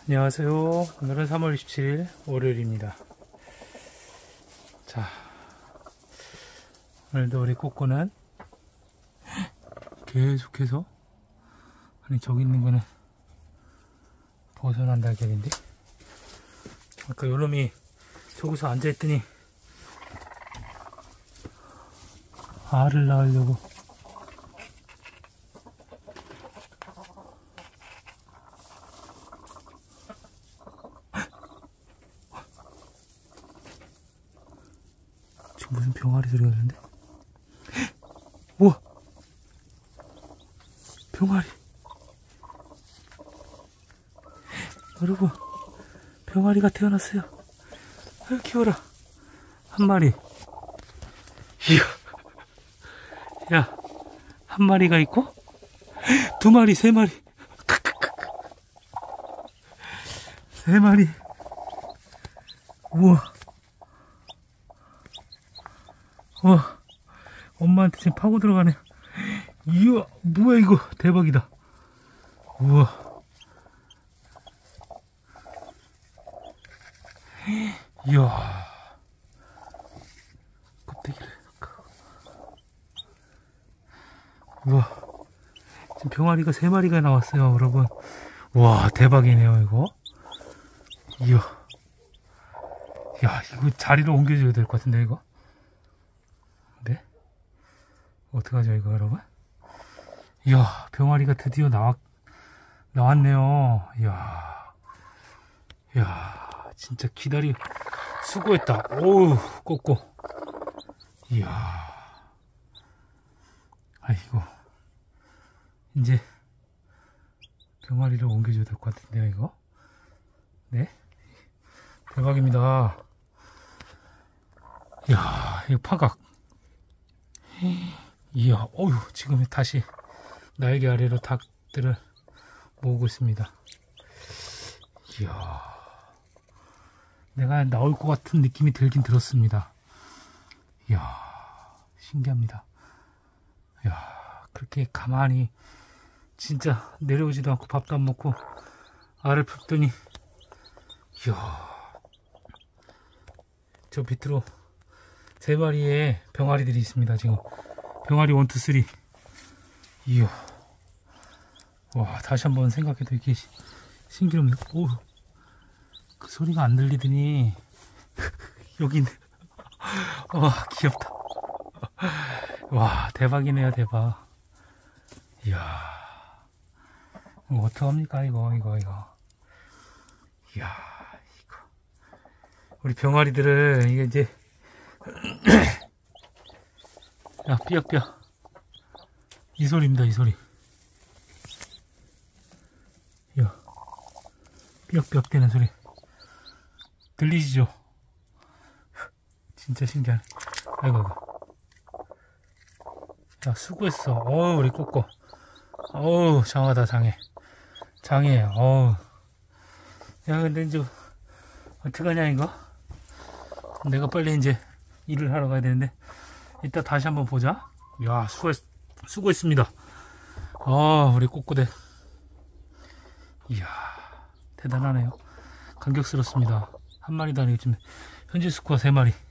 안녕하세요. 오늘은 3월 27일 월요일입니다. 자, 오늘도 우리 꼬꼬는 계속해서, 아니 저기 있는 거는 벗어난 달걀인데, 아까 요놈이 저기서 앉아있더니 알을 낳으려고 지금 무슨 병아리 소리가 들리는데? 우와! 병아리! 여러분, 병아리가 태어났어요. 아유, 키워라. 한 마리. 이야. 야, 한 마리가 있고, 두 마리, 세 마리. 세 마리. 우와. 와, 엄마한테 지금 파고 들어가네. 이야, 뭐야 이거. 대박이다. 우와. 이야. 껍데기를. 우와. 지금 병아리가 세 마리가 나왔어요, 여러분. 와, 대박이네요, 이거. 이야. 야, 이거 자리로 옮겨줘야 될 것 같은데, 이거. 네? 어떡하죠, 이거, 여러분? 이야, 병아리가 드디어 나왔네요. 이야. 이야, 진짜 수고했다. 오우, 꼬꼬. 이야. 아이고. 이제, 병아리를 옮겨줘야 될 것 같은데요, 이거? 네? 대박입니다. 이야, 이거 파각. 이야, 어휴, 지금 다시 날개 아래로 닭들을 모으고 있습니다. 이야, 내가 나올 것 같은 느낌이 들긴 들었습니다. 이야, 신기합니다. 이야, 그렇게 가만히 진짜 내려오지도 않고 밥도 안 먹고 알을 품더니, 이야, 저 밑으로 세 마리의 병아리들이 있습니다. 지금 병아리 1, 2, 3. 이야, 와, 다시 한번 생각해도 이게 신기롭네. 오, 그 소리가 안 들리더니 여기 있네. 와, 귀엽다. 와, 대박이네요, 대박. 이야, 이거 어떡합니까, 이거. 이야, 이거 우리 병아리들을 이게 이제 야, 삐약삐약. 이 소리입니다, 이 소리. 야, 삐약삐약 되는 소리. 들리시죠? 진짜 신기하네. 아이고. 야, 수고했어. 어우, 우리 꼬꼬. 어우, 장하다, 장해. 어우. 야, 근데 이제, 어떡하냐, 이거? 내가 빨리 이제 일을 하러 가야 되는데, 이따 다시 한번 보자. 야, 수고했습니다. 우리 꼬꼬대. 이야, 대단하네요. 감격스럽습니다. 한 마리도 아니고 지금 현지 스코어 3마리.